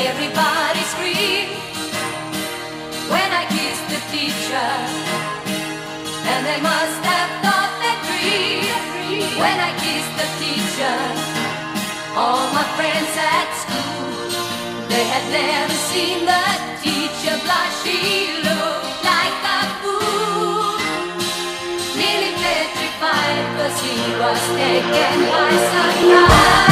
Everybody screamed when I kissed the teacher, and they must have thought that dream when I kissed the teacher. All my friends at school, they had never seen the teacher blush. She looked like a fool, nearly petrified, 'cause he was taken by surprise.